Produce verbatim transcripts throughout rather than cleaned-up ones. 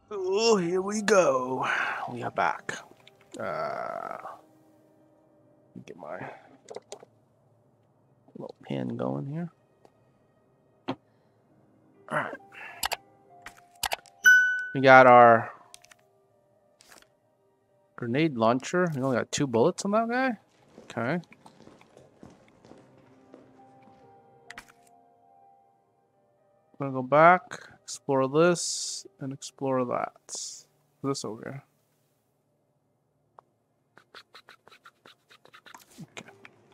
Oh, here we go. We are back. Uh, get my little pen going here. All right. We got our grenade launcher. We only got two bullets on that guy. Okay. I'm gonna go back, explore this, and explore that. This over here. Okay.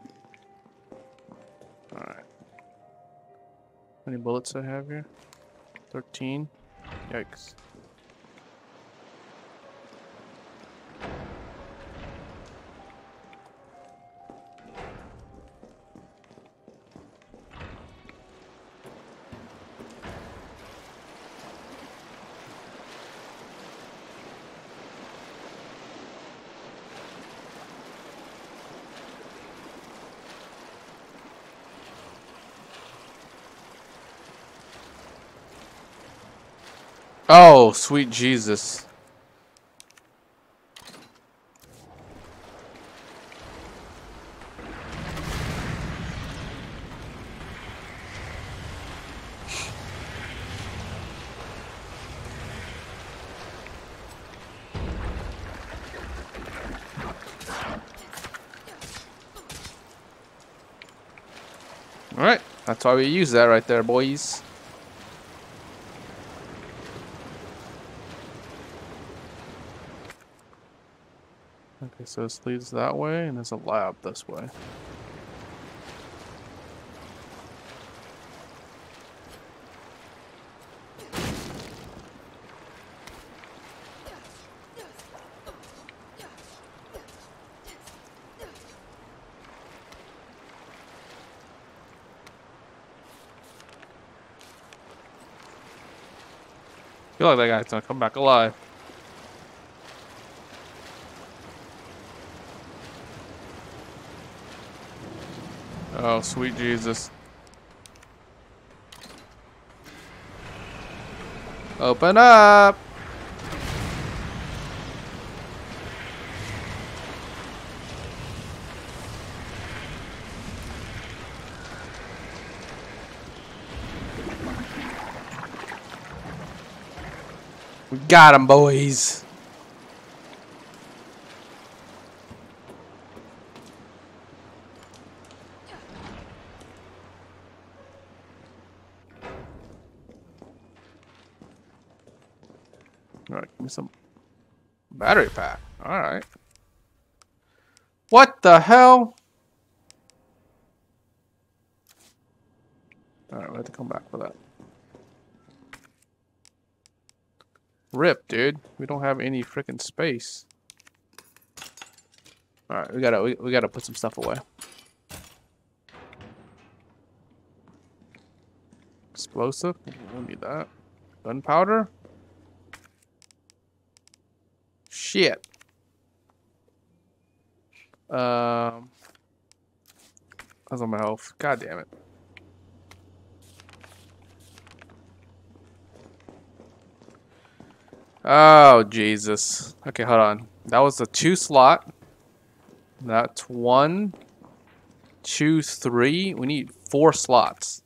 All right. How many bullets I have here? Thirteen. Yikes. Oh, sweet Jesus. Alright, that's why we use that right there, boys. Okay, so this leads that way, and there's a lab this way. I feel like that guy's gonna come back alive. Oh, sweet Jesus. Open up! We got him, boys. Alright, give me some battery pack. Alright. What the hell? Alright, we have to come back for that. Rip, dude. We don't have any freaking space. Alright, we gotta we, we gotta put some stuff away. Explosive? We don't need that. Gunpowder? Shit. Um That's on my health. God damn it. Oh, Jesus. Okay, hold on. That was a two slot. That's one, two, three. We need four slots.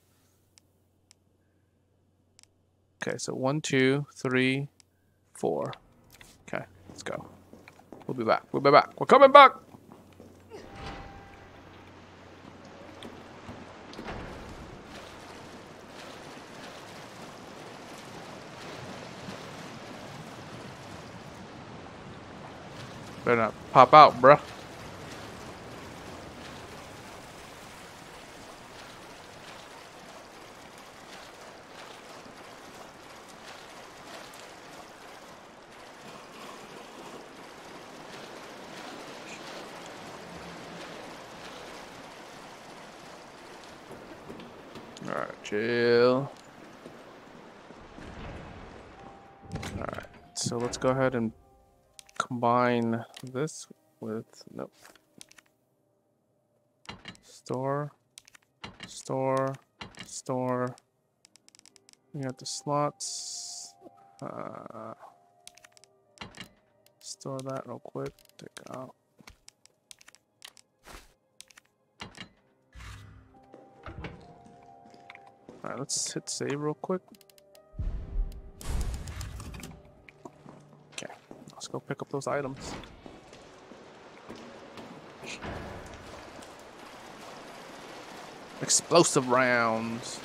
Okay, so one, two, three, four. Okay, let's go. We'll be back. We'll be back. We're coming back! Better not pop out, bruh. Alright, chill. Alright, so let's go ahead and combine this with, nope. Store, store, store. We got the slots. Uh, Store that real quick. Take out. Alright, let's hit save real quick. Okay, let's go pick up those items. Explosive rounds.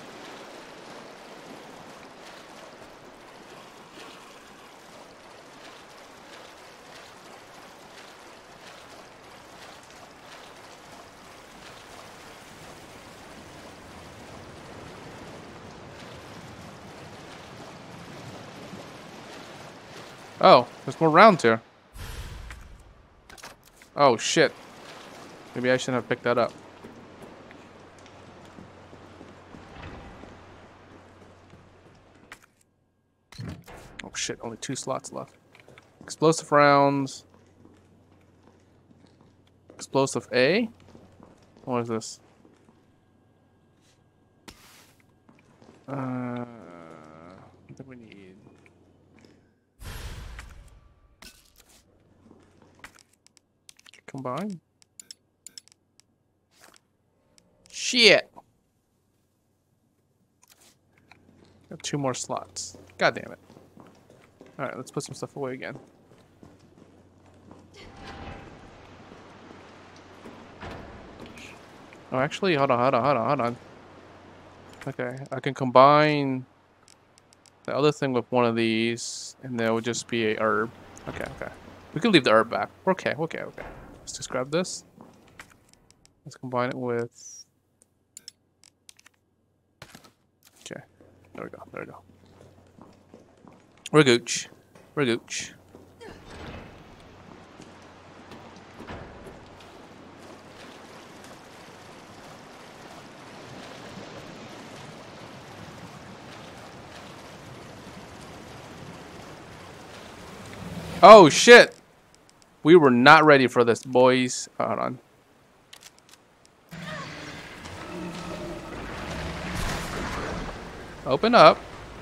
Oh, there's more rounds here. Oh shit. Maybe I shouldn't have picked that up. Oh shit, only two slots left. Explosive rounds. Explosive A? What is this? Uh, what do we need? Combine. Shit! Got two more slots. God damn it. Alright, let's put some stuff away again. Oh, actually, hold on, hold on, hold on, hold on. Okay, I can combine the other thing with one of these, and there would just be a herb. Okay, okay. We can leave the herb back. Okay, okay, okay. Let's just grab this. Let's combine it with... Okay, there we go, there we go. We're gooch. We're gooch. Oh shit! We were not ready for this, boys. Oh, hold on. Open up.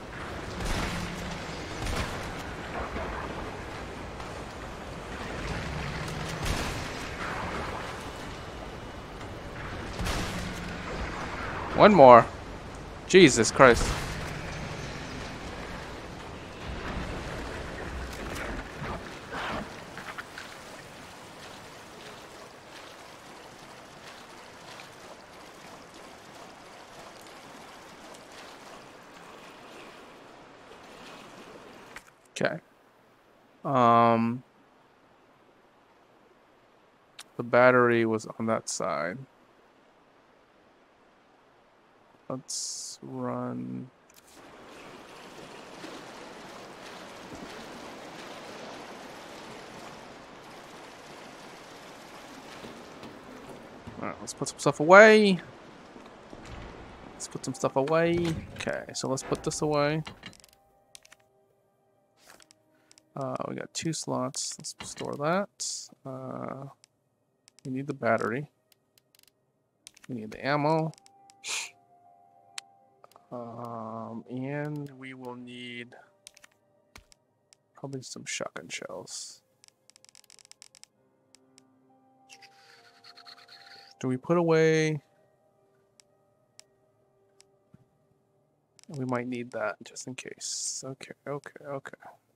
One more. Jesus Christ. Okay. Um, the battery was on that side. Let's run. All right, let's put some stuff away. Let's put some stuff away. Okay, so let's put this away. Uh, we got two slots. Let's store that. Uh, we need the battery. We need the ammo. Um, and we will need probably some shotgun shells. Do we put away? We might need that just in case. Okay, okay, okay.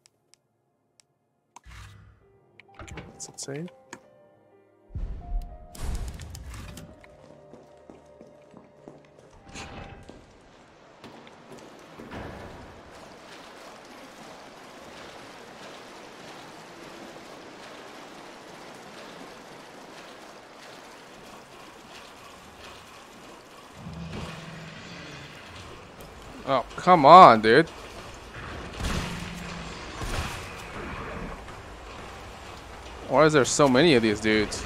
Okay, let's hit save. Oh, come on, dude. Why is there so many of these dudes?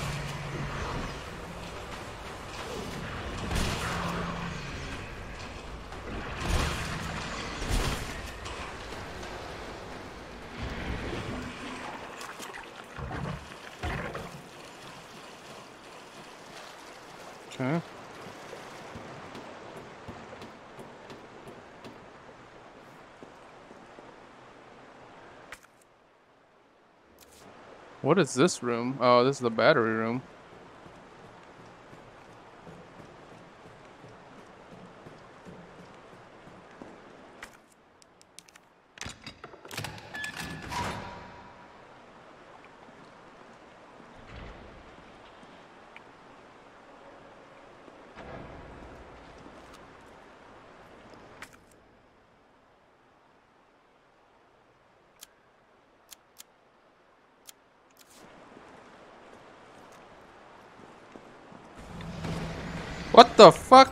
Okay. What is this room? Oh, this is the battery room. What the fuck?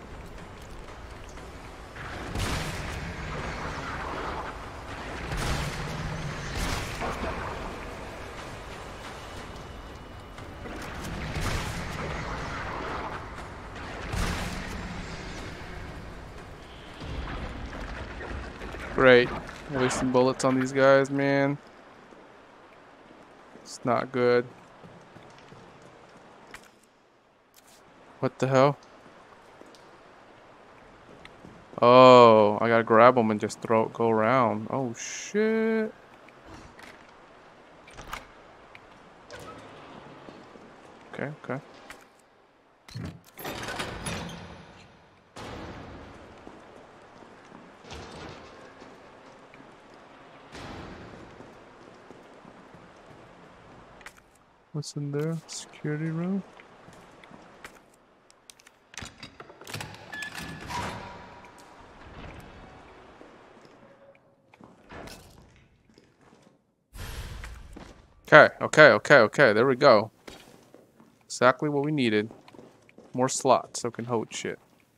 Great. Wasting bullets on these guys, man. It's not good. What the hell? Oh, I gotta grab them and just throw go around. Oh shit. Okay, okay. What's in there? Security room? Okay, okay, okay, okay. There we go. Exactly what we needed. More slots so we can hold shit.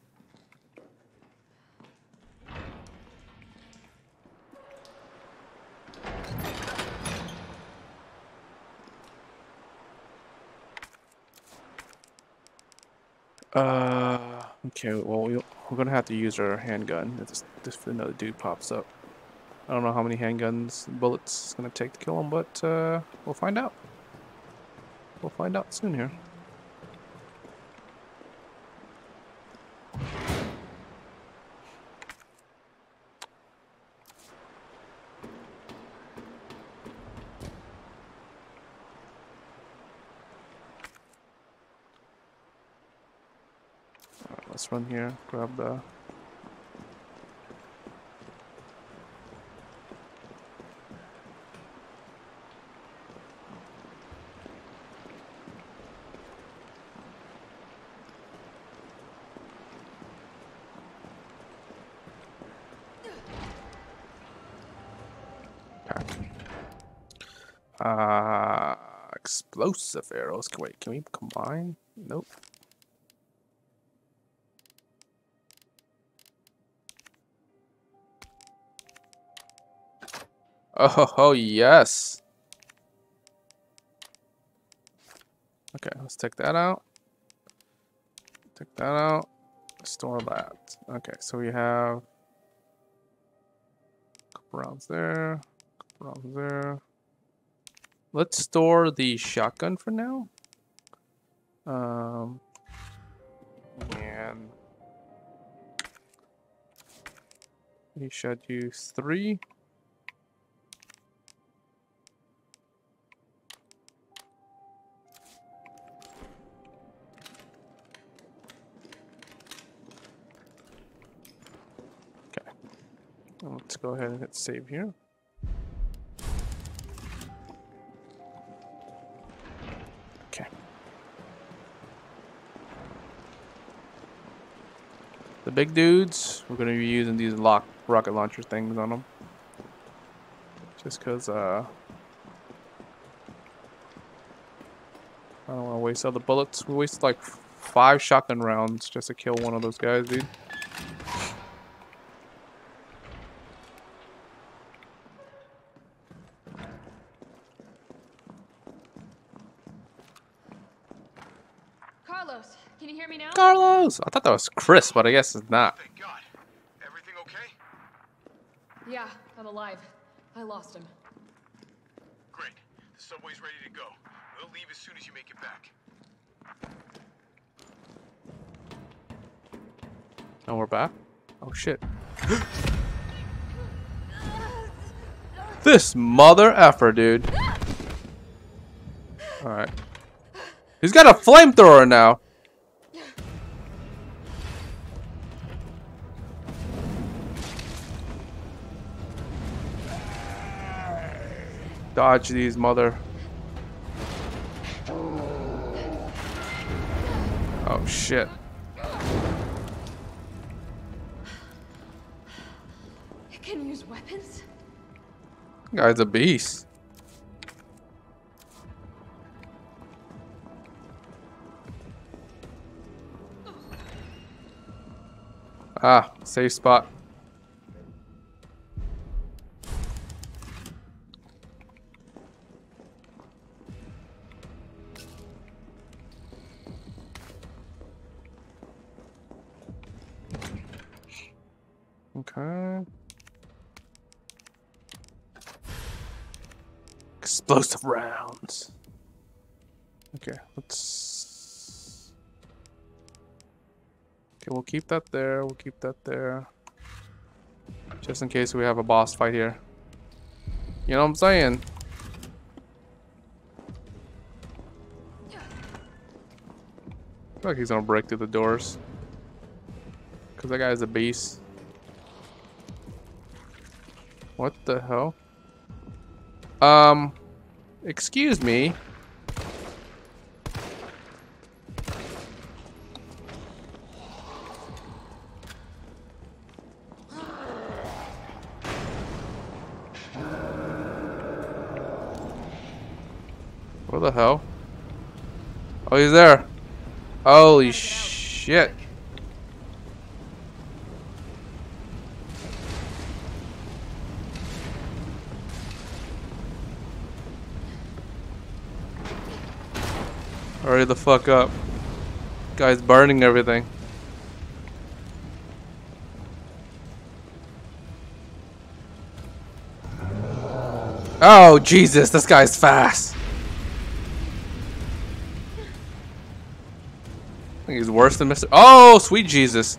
Uh, okay, well, we, we're gonna have to use our handgun if this, this another dude pops up. I don't know how many handguns, bullets it's gonna take to kill him, but uh, we'll find out. We'll find out soon here. Alright, let's run here, grab the... Uh, explosive arrows. Wait, can we combine? Nope. Oh, oh yes. Okay, let's take that out. Take that out. Store that. Okay, so we have a couple rounds there, a couple rounds there. Let's store the shotgun for now. Um, and we should use three. Okay. Let's go ahead and hit save here. Okay. The big dudes, we're gonna be using these lock rocket launcher things on them. Just cause uh I don't wanna waste all the bullets. We wasted like five shotgun rounds just to kill one of those guys, dude. Carlos, can you hear me now? Carlos! I thought that was Chris, but I guess it's not. Thank God. Everything okay? Yeah, I'm alive. I lost him. Great. The subway's ready to go. We'll leave as soon as you make it back. Oh, we're back? Oh shit. This mother effer, dude. Alright. He's got a flamethrower now. Dodge these, mother. Oh shit. It can use weapons? Guy's a beast. Ah, safe spot. Okay. Explosive rounds. Okay, let's. Okay, we'll keep that there. We'll keep that there. Just in case we have a boss fight here. You know what I'm saying? I feel like he's gonna break through the doors. Cause that guy's a beast. What the hell? Um, excuse me. What the hell? Oh, he's there. Holy shit. Hurry the fuck up. Guy's burning everything. Oh, Jesus, this guy's fast. I think he's worse than Mister Oh, sweet Jesus.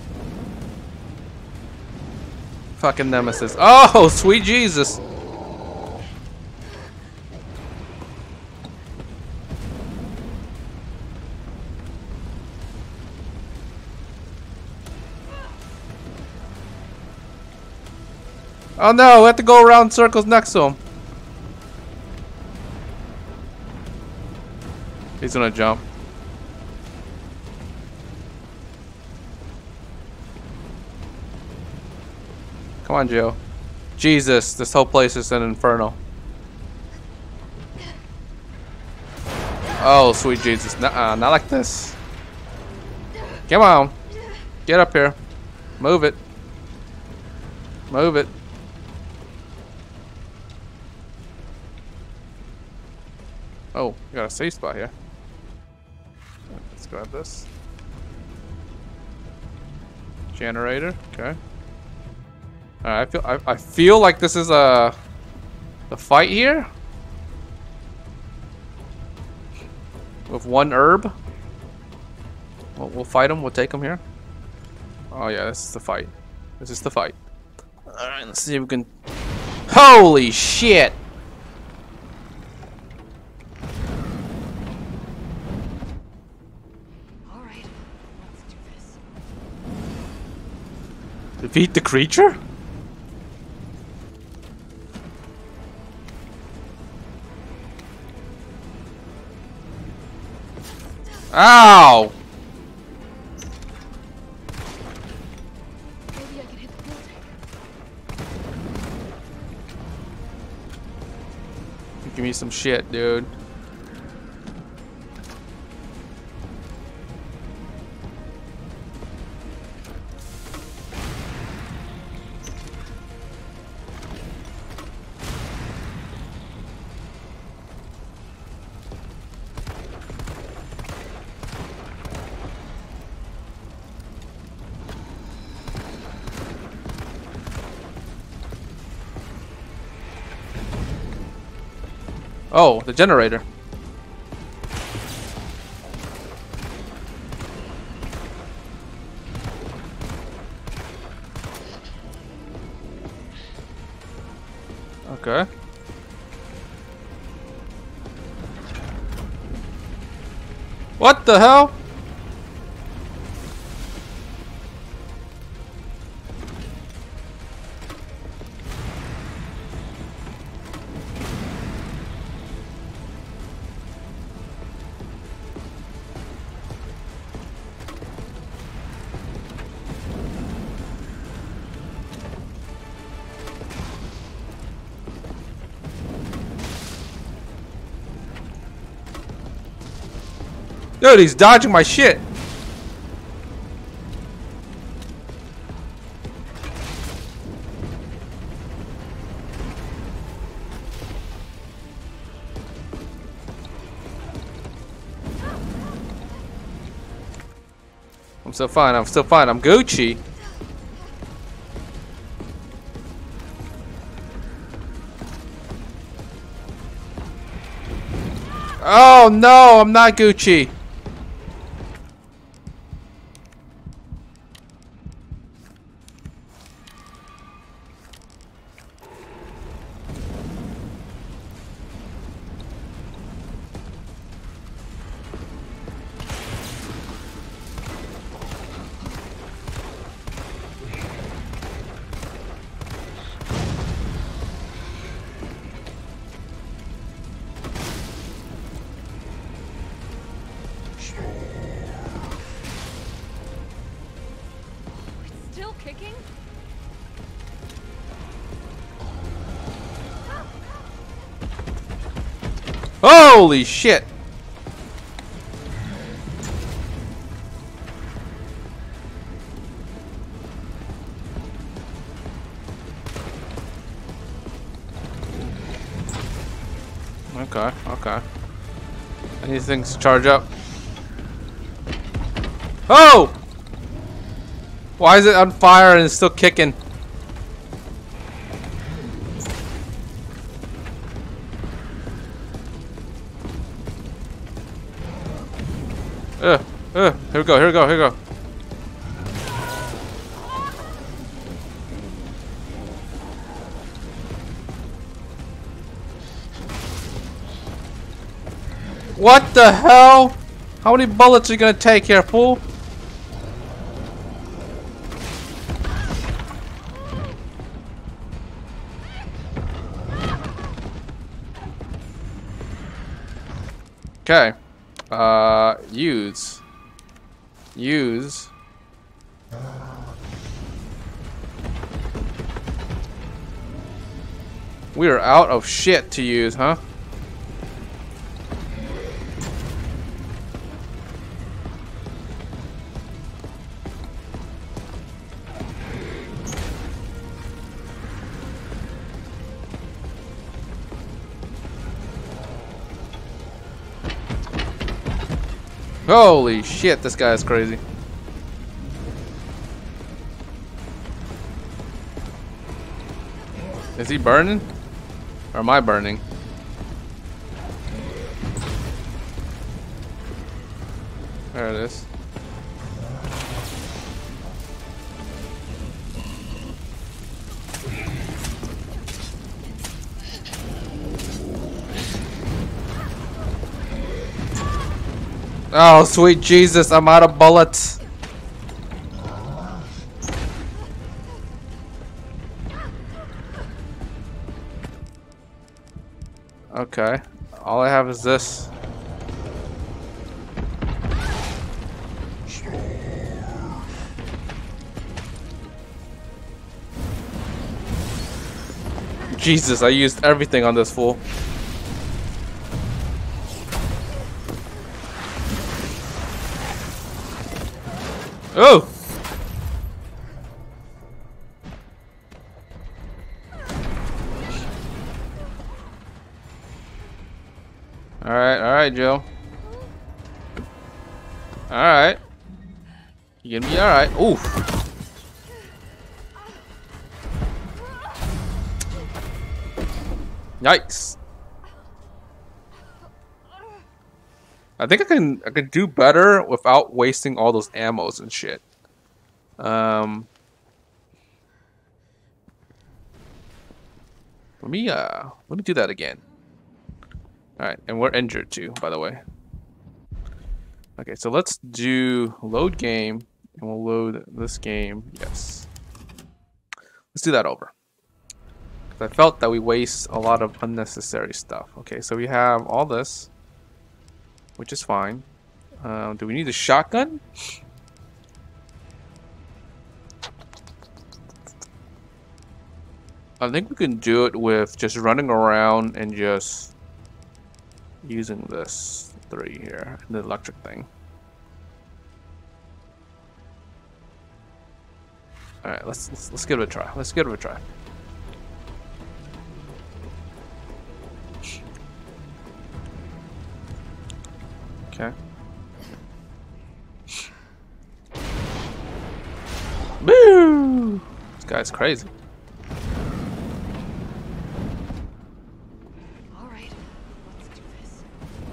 Fucking Nemesis. Oh, sweet Jesus. Oh no, we have to go around circles next to him. He's gonna jump. Come on, Joe. Jesus, this whole place is an inferno. Oh, sweet Jesus. Nuh-uh, not like this. Come on. Get up here. Move it. Move it. Oh, we got a safe spot here. Let's grab this. Generator, okay. Alright, I feel I, I feel like this is a the fight here. With one herb. We'll, we'll fight him, we'll take him here. Oh yeah, this is the fight. This is the fight. Alright, let's see if we can. Holy shit! Defeat the creature? Ow! Maybe I can hit the building. Give me some shit, dude. Oh, the generator. Okay. What the hell? Dude, he's dodging my shit. I'm still fine. I'm still fine. I'm Gucci. Oh no, I'm not Gucci. Still kicking? Holy shit. Okay, okay. I need things to charge up. Oh! Why is it on fire and it's still kicking? Ugh, ugh, here we go, here we go, here we go. What the hell? How many bullets are you gonna take here, fool? Okay. Uh, use. Use. We are out of shit to use, huh? Holy shit, this guy is crazy. Is he burning? Or am I burning? There it is. Oh, sweet Jesus, I'm out of bullets. Okay, all I have is this. Jesus, I used everything on this fool. Oh! Alright, alright, Joe. Alright. You gonna be alright. Oof. Yikes. I think I can I can do better without wasting all those ammos and shit. Um Let me uh let me do that again. Alright, and we're injured too, by the way. Okay, so let's do load game, and we'll load this game. Yes. Let's do that over. I felt that we waste a lot of unnecessary stuff. Okay, so we have all this, which is fine. Uh, do we need a shotgun? I think we can do it with just running around and just using this three here, the electric thing. All right, let's let's, let's give it a try. Let's give it a try. Okay. Boo! This guy's crazy. All right, let's do this.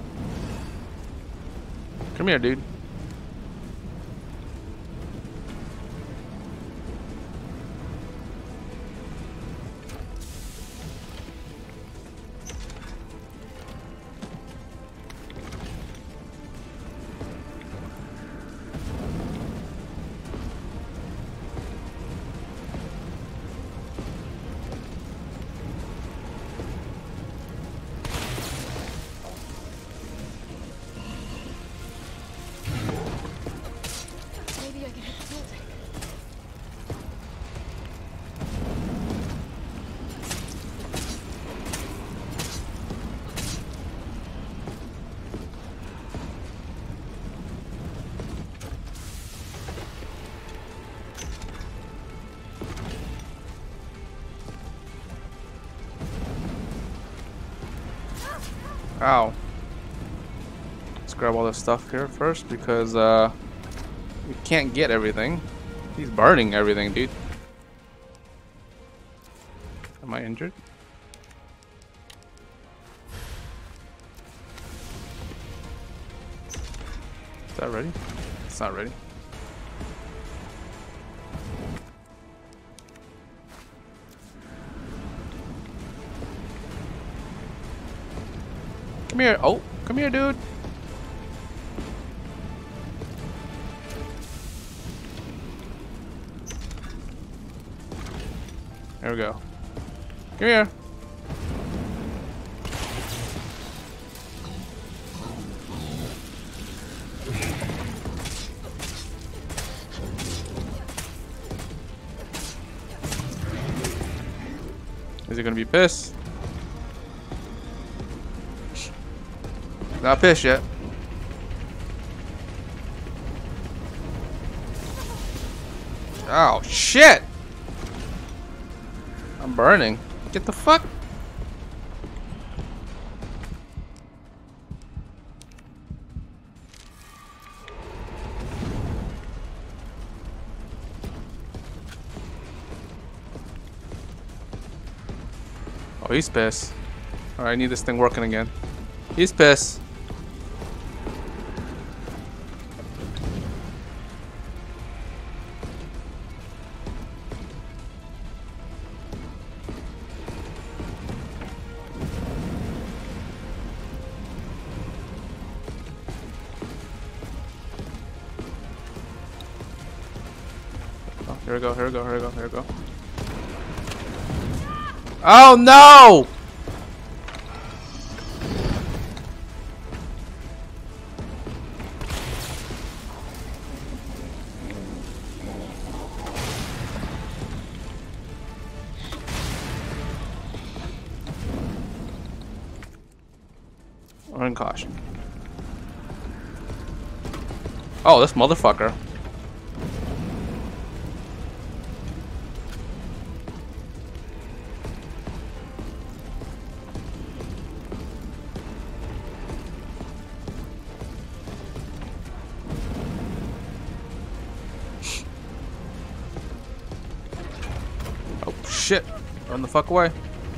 Come here, dude. Maybe I can hit the building. Ow. Let's grab all this stuff here first because uh, we can't get everything. He's burning everything, dude. Am I injured? Is that ready? It's not ready. Come here. Oh, come here, dude. There we go. Come here. Is he gonna be pissed? Not pissed yet. Oh shit! I'm burning. Get the fuck. Oh, he's pissed. Alright, I need this thing working again. He's pissed. Oh, here we go, here we go, here we go, here we go. Oh no! Run caution. Oh, this motherfucker. Oh shit. Run the fuck away.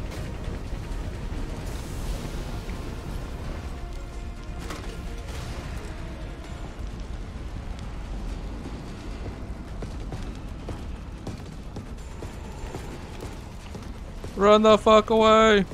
Run the fuck away.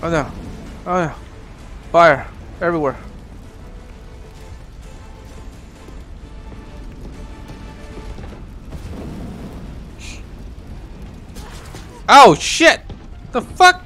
Oh no. Oh no. Fire. Everywhere. Oh shit! The fuck?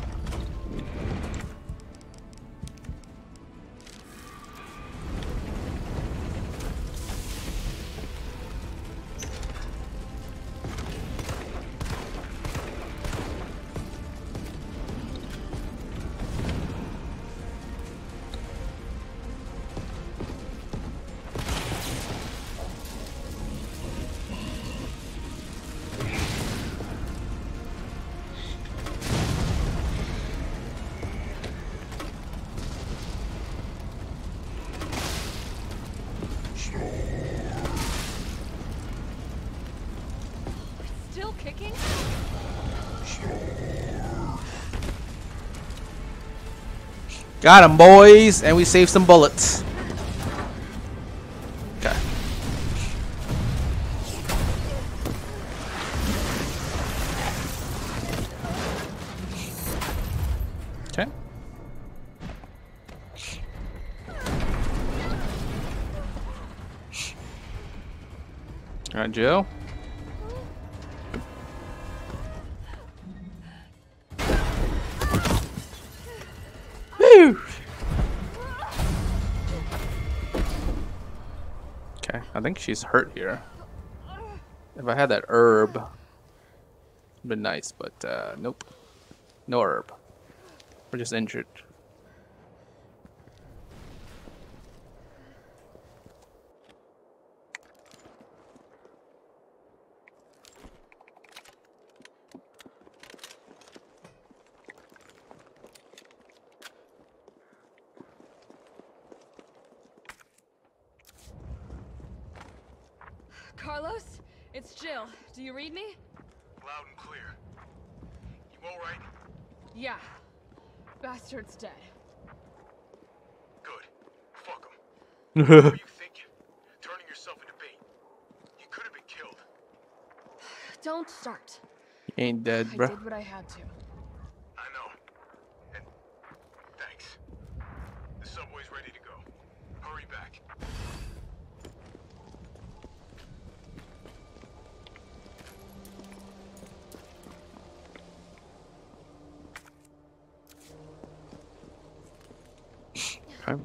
Still kicking? Got him, boys, and we saved some bullets. Okay. Okay. All right, Jill. Woo! Okay, I think she's hurt here. If I had that herb, it'd been nice, but uh, nope. No herb. We're just injured. Carlos? It's Jill. Do you read me? Loud and clear. You all right? Yeah. Bastard's dead. Good. Fuck him. What were you thinking? Turning yourself into bait. You could have been killed. Don't start. Ain't dead, I bro. did what I had to. I know. And thanks. The subway's ready to go. Hurry back. Okay.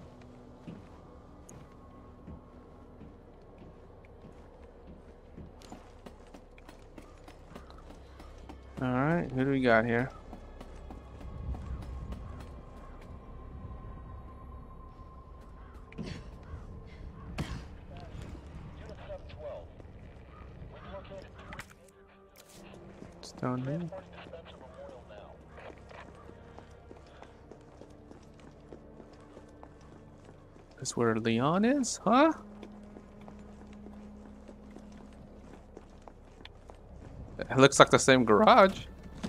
All right, who do we got here? It's down here. Is where Leon is, huh? It looks like the same garage.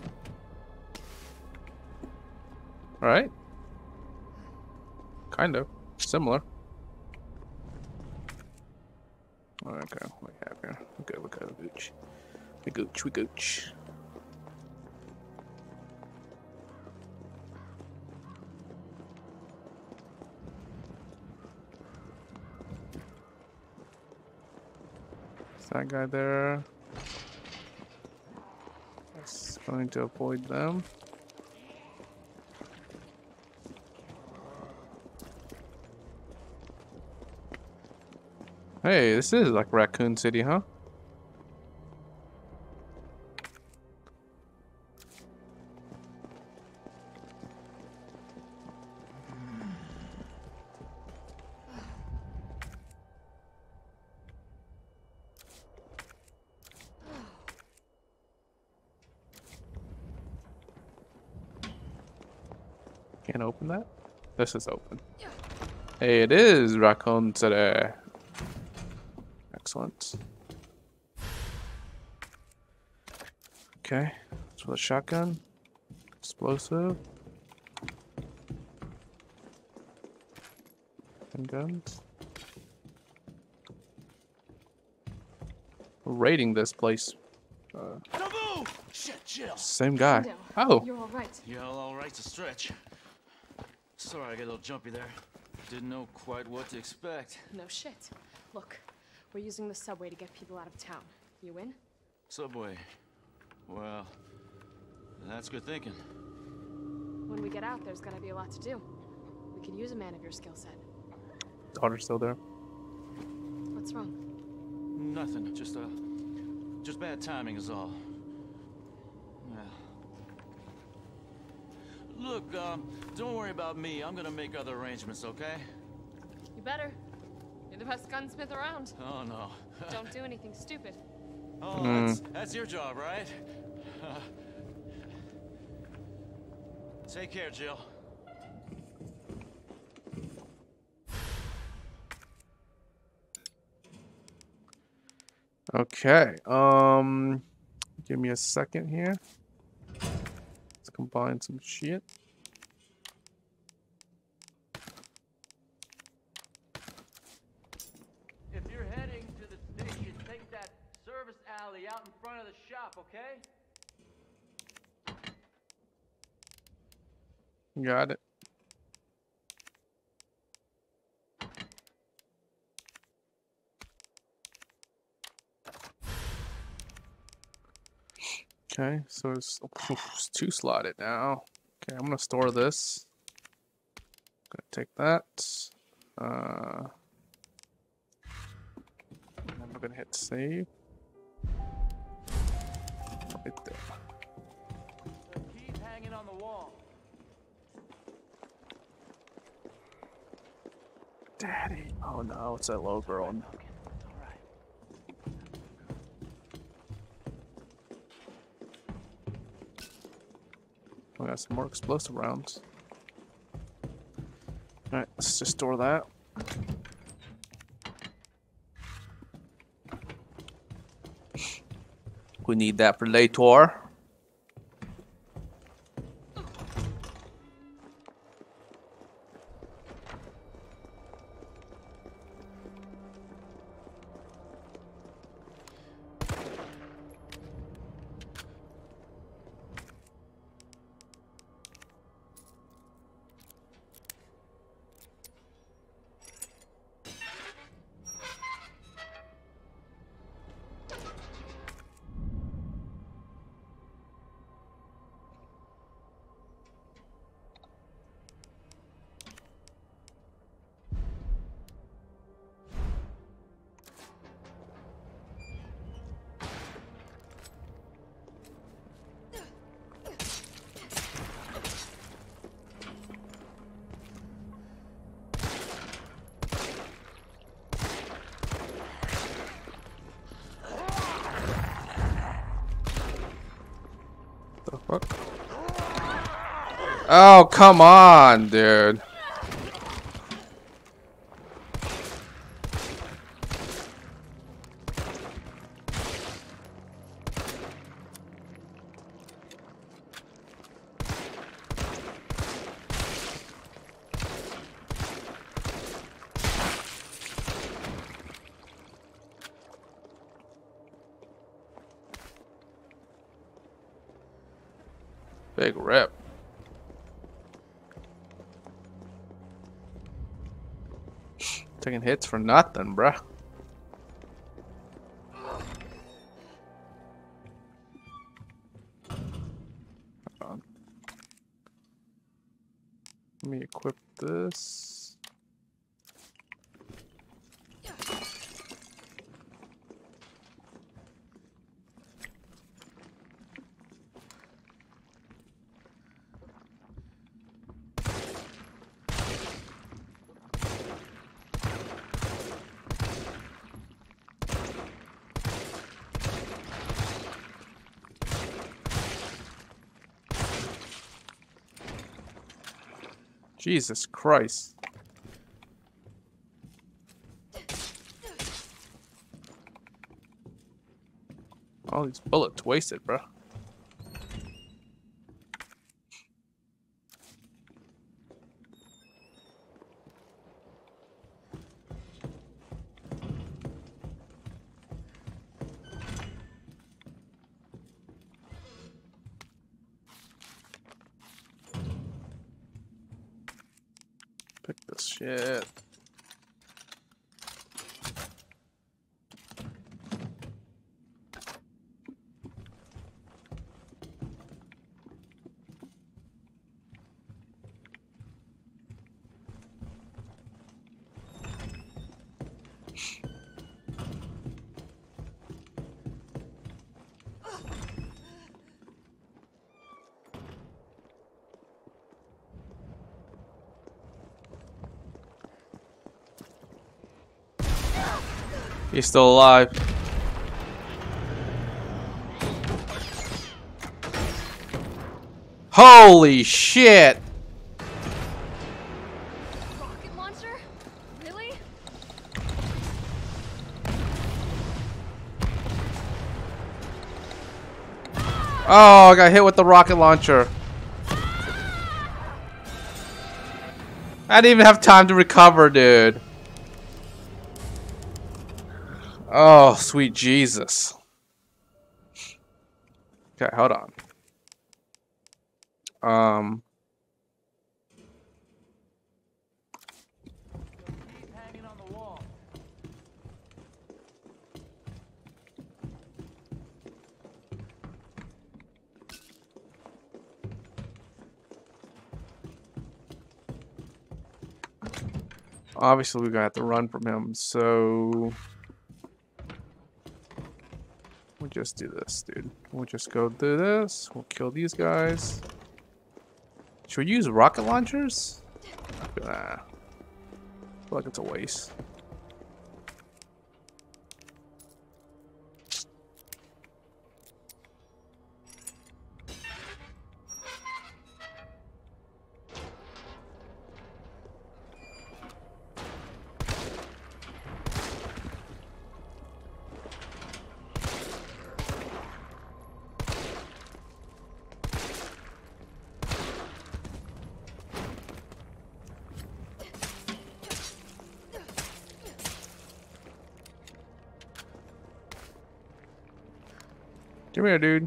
Right? Kind of. Similar. Okay, what we have here? We good, we good, we gooch. We gooch, we gooch. Is that guy there? It's going to avoid them. Hey, this is like Raccoon City, huh? Can't open that? This is open. Hey, it is Raccoon City. Excellent. Okay, so the shotgun, explosive, and guns. We're raiding this place. Uh, Shit, Jill. Same guy. Endo, Oh. you're all right. Yeah, all right's a stretch. Sorry, I got a little jumpy there. Didn't know quite what to expect. No shit. Look, we're using the subway to get people out of town. You in? Subway. Well, that's good thinking. When we get out, there's gonna be a lot to do. We could use a man of your skill set. Daughter's still there. What's wrong? Nothing. Just, uh, just bad timing is all. Well. Look, um, don't worry about me. I'm gonna make other arrangements, okay? You better. You're the best gunsmith around. Oh, no. Don't do anything stupid. Oh, Mm. that's, that's your job, right? Take care, Jill. Okay. Um, give me a second here. Let's combine some shit. If you're heading to the station, take that service alley out in front of the shop, okay? Got it. Okay, so it's, it's two slotted now. Okay, I'm gonna store this. Gonna take that. Uh, and then we're gonna hit save. Right there. So keep hanging on the wall. Daddy. Oh no, it's that little girl. It's all right. We got some more explosive rounds. Alright, let's just store that. We need that for later. The fuck? Oh, come on, dude. Big rip. Taking hits for nothing, bruh. Hold on. Let me equip this. Jesus Christ. All these bullets wasted, bro. shit. He's still alive. Holy shit! Rocket launcher? Really? Oh, I got hit with the rocket launcher. I didn't even have time to recover, dude. Oh, sweet Jesus. Okay, hold on. Um. Keep hanging on the wall. Obviously, we're gonna have to run from him, so we'll just do this, dude. We'll just go do this. We'll kill these guys. Should we use rocket launchers? Nah. I feel like it's a waste. Come here, dude.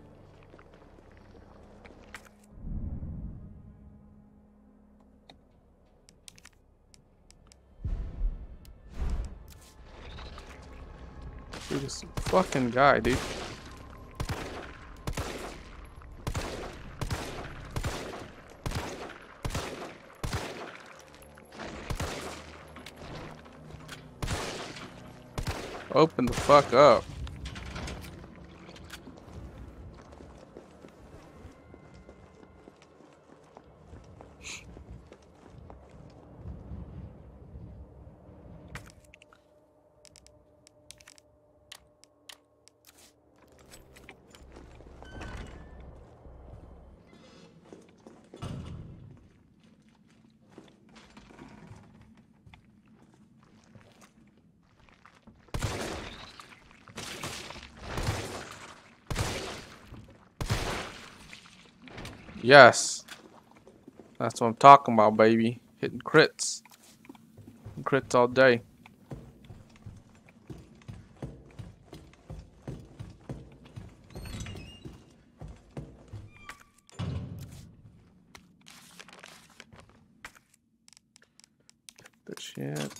Dude, this fucking guy, dude. Open the fuck up. Yes. That's what I'm talking about, baby. Hitting crits. Crits all day. Good shit.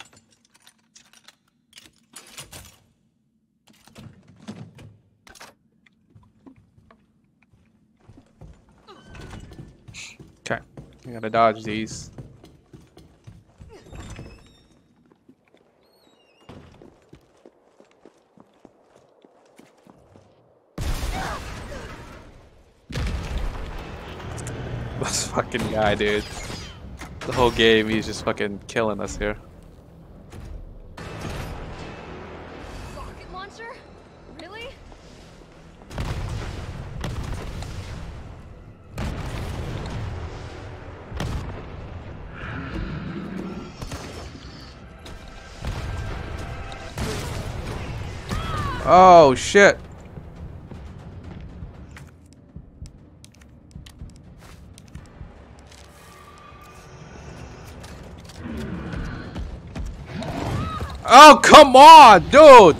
Okay, I gotta dodge these. This fucking guy, dude. The whole game, he's just fucking killing us here. Rocket launcher? Really? Oh shit. Oh, come on, dude.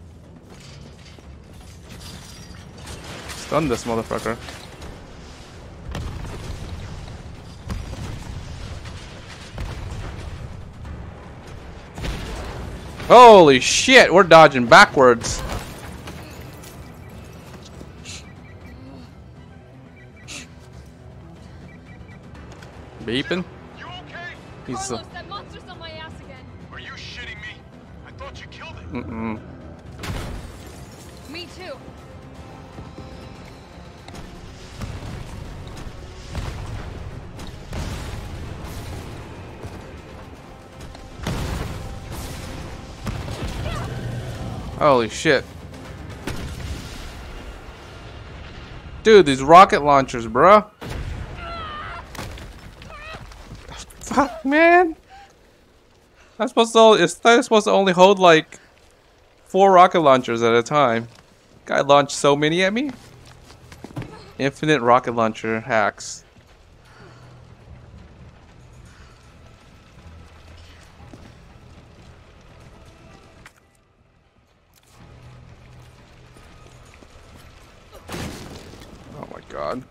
Stun this motherfucker. Holy shit, we're dodging backwards. Beeping? You okay? He's uh, Carlos, that monster's on my ass again. Are you shitting me? I thought you killed it. mm-mm. Me too. Holy shit. Dude, these rocket launchers, bro. Fuck, man. I'm supposed to. It's they're supposed to only hold like four rocket launchers at a time. Guy launched so many at me. Infinite rocket launcher hacks. Oh my god.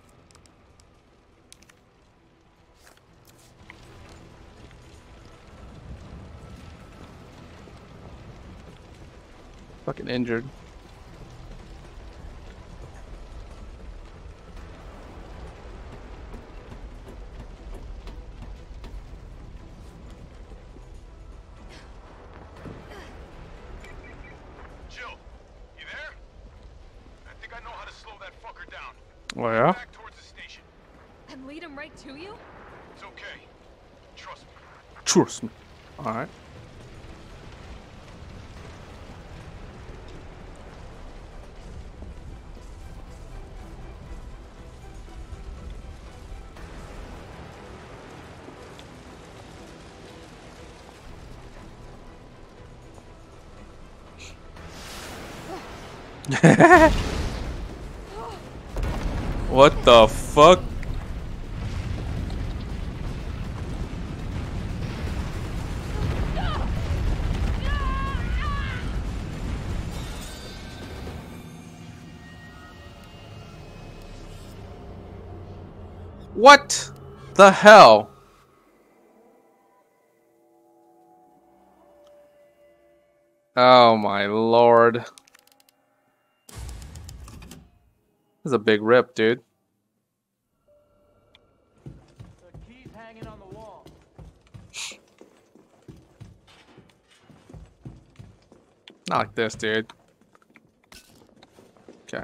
Fucking injured. Jill, you there? I think I know how to slow that fucker down. Oh yeah? Back towards the station. And lead him right to you? It's okay. Trust me. Trust me. Alright. What the fuck? What the hell? Oh my lord. This is a big rip, dude. The key's hanging on the wall. Not like this, dude. Okay.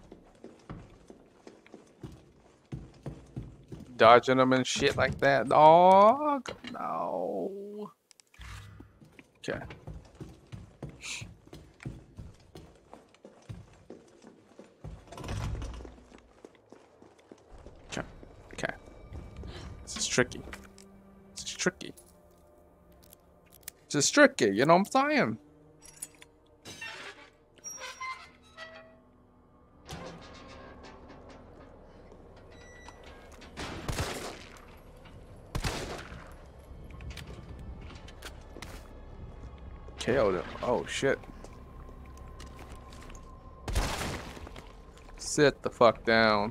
Dodging them and shit like that, dog. No. Okay. Okay. Okay. This is tricky. This is tricky. This is tricky, you know what I'm saying? K O'd him. Oh shit. Sit the fuck down.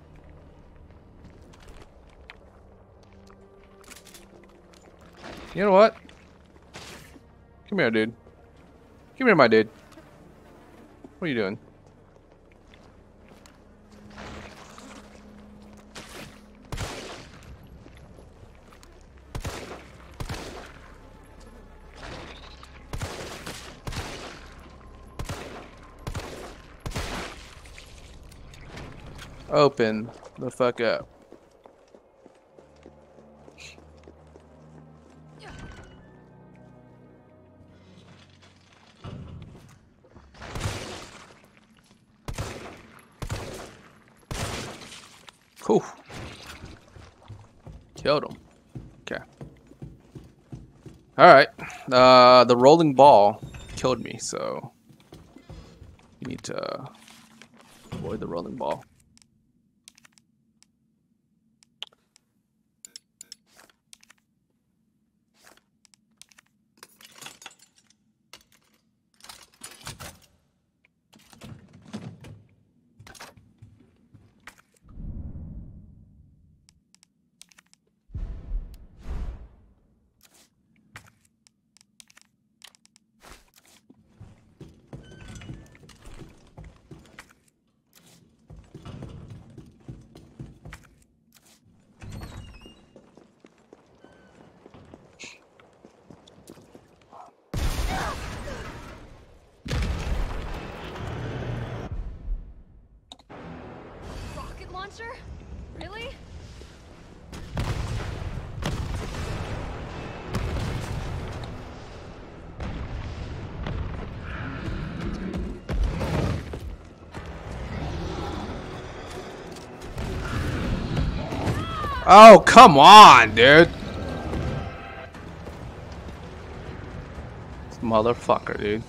You know what? Come here, dude. Come here, my dude. What are you doing? Open the fuck up. Cool. Killed him. Okay. Alright. Uh, the rolling ball killed me, so you need to avoid the rolling ball. Oh, come on, dude. This motherfucker, dude.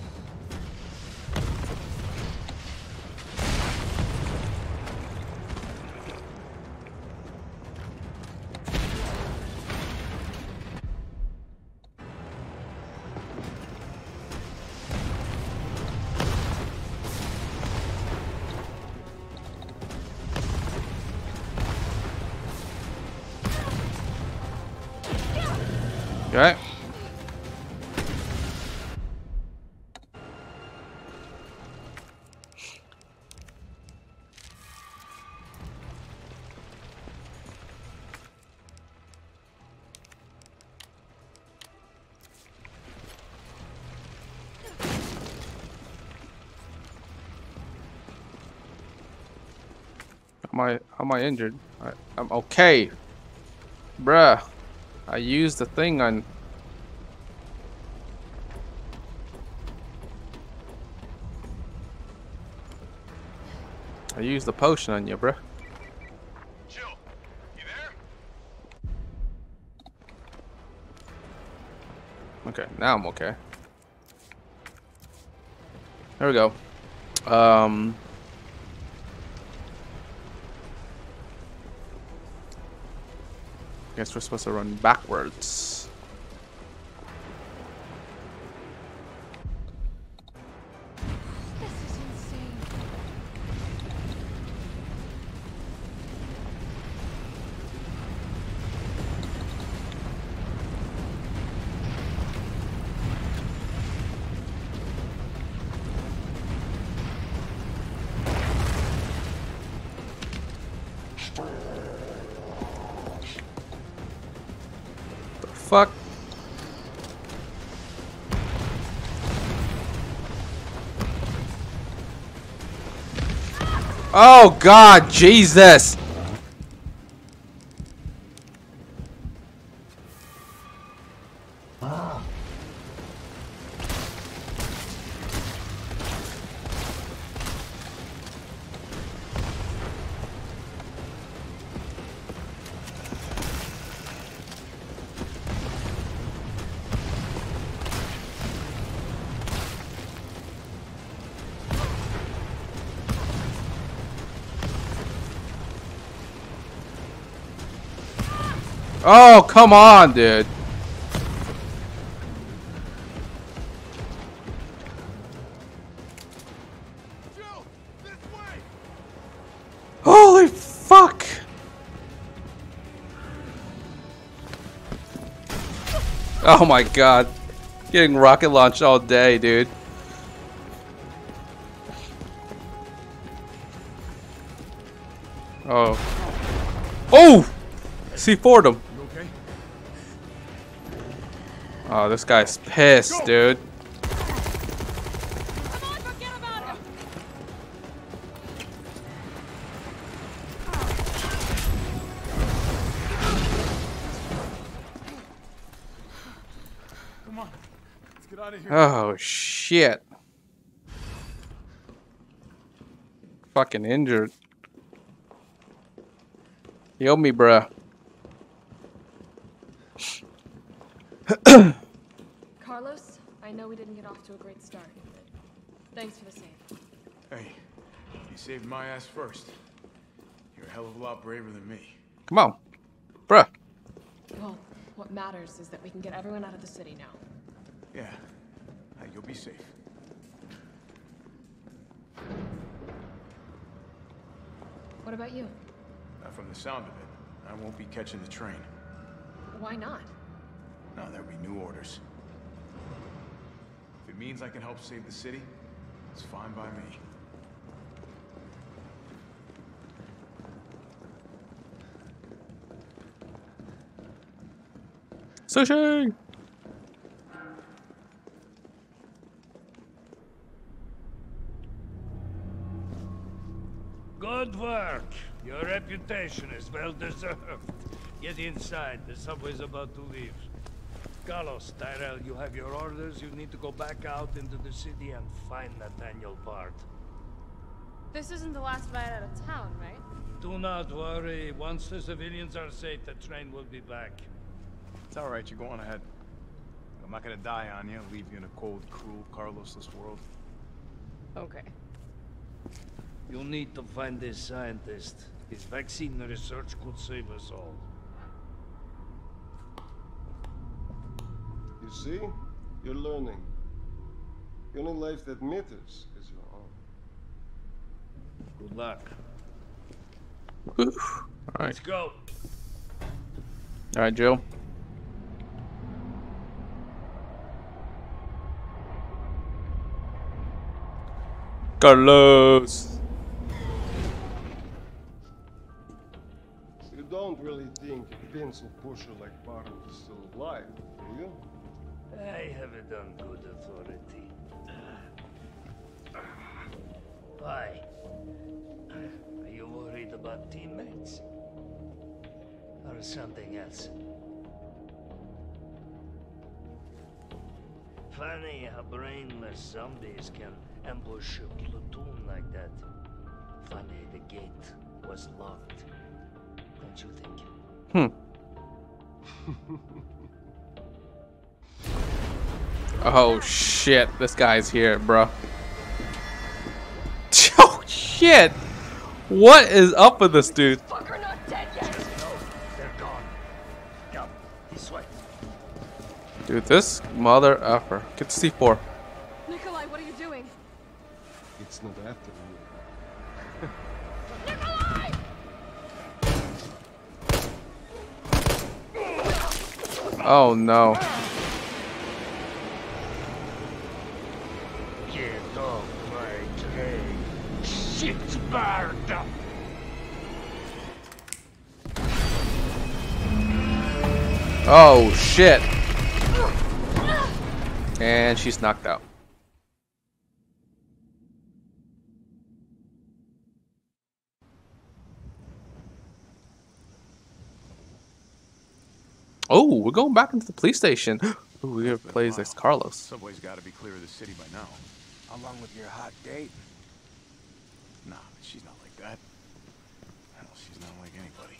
Okay. Am I am I injured? I, I'm okay. Bruh. I used the thing on I used the potion on you, bruh. Jill, you there? Okay, now I'm okay. There we go. Um Guess we're supposed to run backwards. This is insane. The fuck? Oh God, Jesus! Oh, come on, dude. Jill, this way! Holy fuck! Oh my God. Getting rocket launched all day, dude. Oh. Oh! C four'd him. You okay? Oh, this guy's pissed, dude. Come on, forget about him! Come on, let's get out of here. Oh, shit. Fucking injured. Heal me, bruh. Carlos, I know we didn't get off to a great start, but thanks for the save. Hey, you saved my ass first. You're a hell of a lot braver than me. Come on. Bruh. Well, what matters is that we can get everyone out of the city now. Yeah, hey, you'll be safe. What about you? Uh, from the sound of it, I won't be catching the train. Why not? No, there'll be new orders. If it means I can help save the city, it's fine by me. Sushi! Good work. Your reputation is well deserved. Get inside. The subway's about to leave. Carlos, Tyrell, you have your orders. You need to go back out into the city and find Nathaniel Bard. This isn't the last ride out of town, right? Do not worry. Once the civilians are safe, the train will be back. It's all right. You're going ahead. I'm not gonna die on you. Leave you in a cold, cruel, Carlosless world. Okay. You'll need to find this scientist. His vaccine research could save us all. You see? You're learning. The only life that matters is your own. Good luck. All right, Let's go. all right, Joe. Carlos. You don't really think a pencil pusher like Barton is still alive, do you? I have it on good authority. Why? Are you worried about teammates? Or something else? Funny how brainless zombies can ambush a platoon like that. Funny the gate was locked. Don't you think? Hmm. Oh shit! This guy's here, bro. Oh shit! What is up with this dude? Fucker not dead yet! No, they're gone. Come, this way. Dude, this mother effer. Get the C four. Nikolai, what are you doing? It's not after you. Nikolai! Oh no. Get off my train. Shit's burned up. Oh shit. And she's knocked out. Oh, we're going back into the police station. Ooh, we have plays as Carlos. Subway's got to be clear of the city by now. Along with your hot date. Nah, she's not like that. Hell, she's not like anybody.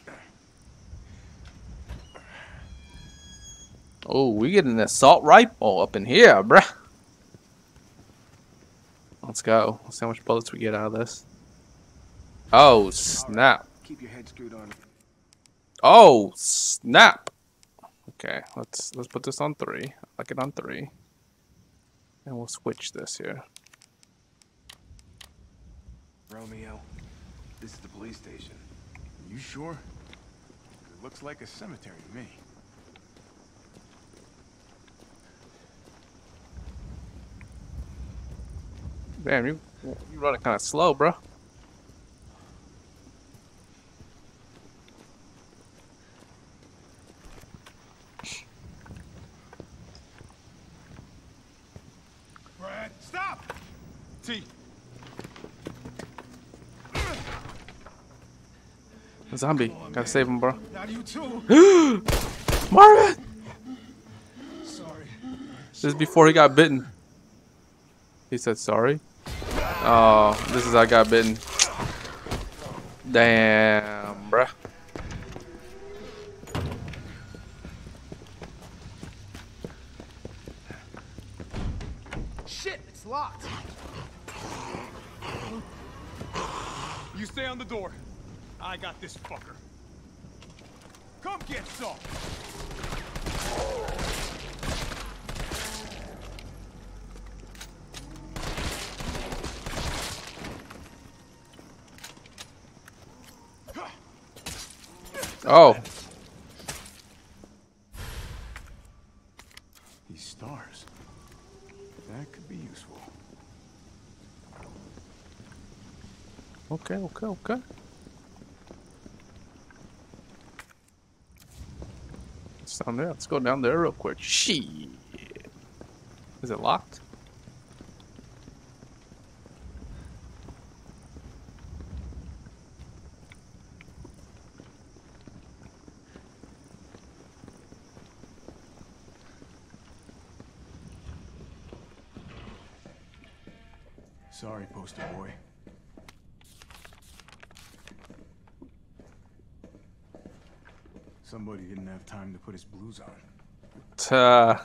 Oh, we get an assault rifle up in here, bruh. Let's go. Let's see how much bullets we get out of this. Oh, snap. Keep your head screwed on. Oh, snap. Okay, let's let's put this on three. I like it on three. And we'll switch this here. Romeo, this is the police station. You sure? It looks like a cemetery to me. Damn, you you running kind of slow, bro. Brad, stop! T. A zombie. On, Gotta man. save him, bro. Not you too. Marvin! Sorry. This is before he got bitten. He said sorry. Oh, this is how I got bitten. Damn, bruh. Shit, it's locked. You stay on the door. I got this fucker. Come get some. Oh. These stars. That could be useful. Okay, okay, okay. It's down there. Let's go down there real quick. Shit. Is it locked? Sorry, poster boy. Somebody didn't have time to put his blues on. Uh,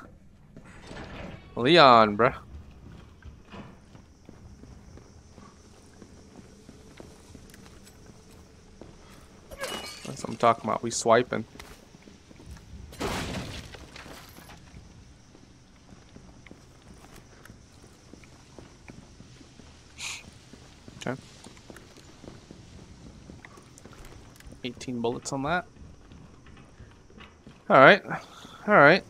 Leon, bruh. That's what I'm talking about. We swiping. Okay. eighteen bullets on that. All right. All right.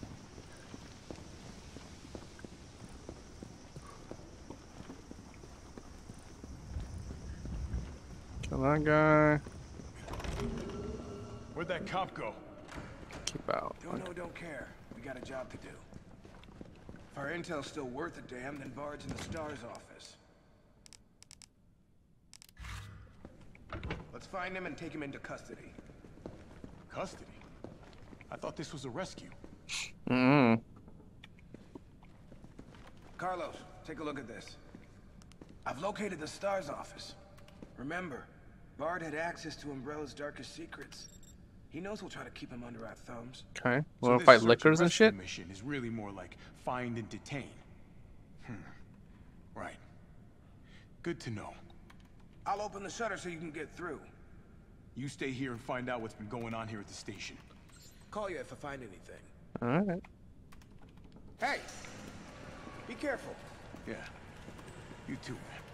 Kill that guy. Where'd that cop go? Keep out. Don't know, don't care. We got a job to do. If our intel's still worth a damn, then Bard's in the STARS office. Let's find him and take him into custody. Custody? I thought this was a rescue. Mm-hmm. Carlos, take a look at this. I've located the STARS office. Remember, Bard had access to Umbrella's darkest secrets. He knows we'll try to keep him under our thumbs. Okay. So We'll this fight search lickers and rescue shit. Mission is really more like find and detain. Hmm. Right. Good to know. I'll open the shutter so you can get through. You stay here and find out what's been going on here at the station. Call you if I find anything. All right. Hey! Be careful. Yeah. You too, man.